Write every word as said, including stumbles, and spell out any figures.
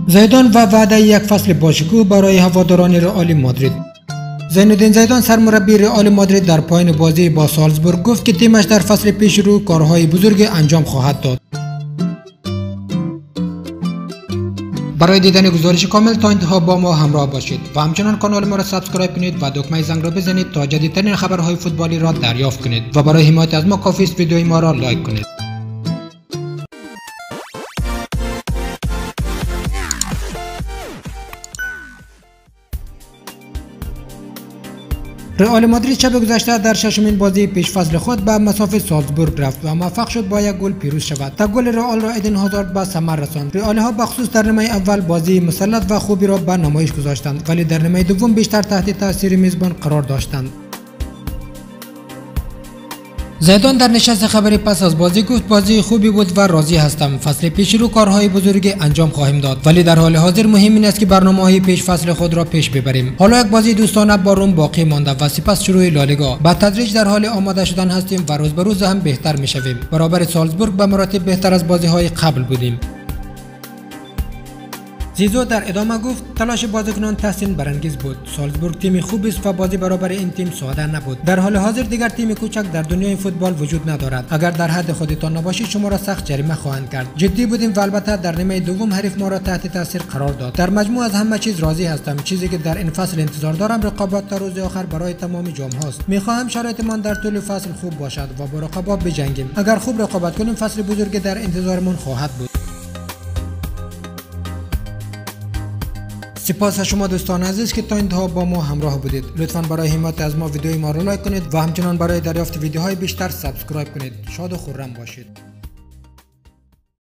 زیدان و وعده یک فصل باشکوه برای هواداران رئال مادرید. زین الدین زیدان سرمربی رئال مادرید در پایان بازی با سالزبورگ گفت که تیمش در فصل پیش رو کارهای بزرگ انجام خواهد داد. برای دیدن گزارش کامل تا انتها با ما همراه باشید و همچنان کانال ما را سابسکرایب کنید و دکمه زنگ را بزنید تا جدیدترین خبرهای فوتبالی را دریافت کنید و برای حمایت از ما کافی است ویدیوی ما را لایک کنید. رئال مادرید شب گذشته در ششمین بازی پیش فصل خود به مسافت سالزبورگ رفت و موفق شد با یک گل پیروز شود تا گل رئال را ایدن هازارد به ثمر رساند. رئال ها بخصوص در نیمه اول بازی مسلط و خوبی را به نمایش گذاشتند ولی در نیمه دوم بیشتر تحت تاثیر میزبان قرار داشتند. زیدان در نشست خبری پس از بازی گفت بازی خوبی بود و راضی هستم. فصل پیش رو کارهای بزرگی انجام خواهیم داد ولی در حال حاضر مهم این است که برنامه‌های پیش فصل خود را پیش ببریم. حالا یک بازی دوستانه با روم باقی مانده و سپس شروع لالیگا. با تدریج در حال آماده شدن هستیم و روز به روز هم بهتر می‌شویم. برابر سالزبورگ به مراتب بهتر از بازی‌های قبل بودیم. زیزو در ادامه گفت تلاش بازیکنان تحسین برانگیز بود. سالزبورگ تیم خوبی است و بازی برابر این تیم ساده نبود. در حال حاضر دیگر تیم کوچک در دنیای فوتبال وجود ندارد. اگر در حد خودتان نباشید شما را سخت جریمه خواهند کرد. جدی بودیم و البته در نیمه دوم حریف ما را تحت تاثیر قرار داد. در مجموع از همه چیز راضی هستم. چیزی که در این فصل انتظار دارم رقابت تا روز آخر برای تمام جام هاست. میخواهم شرایطمان در طول فصل خوب باشد و با رقابت بجنگیم. اگر خوب رقابت کنیم فصل بزرگ در انتظارمان خواهد بود. سپاس از شما دوستان عزیز که تا انتها با ما همراه بودید. لطفاً برای حمایت از ما ویدیوی ما را لایک کنید و همچنان برای دریافت ویدیوهای بیشتر سابسکرایب کنید. شاد و خرم باشید.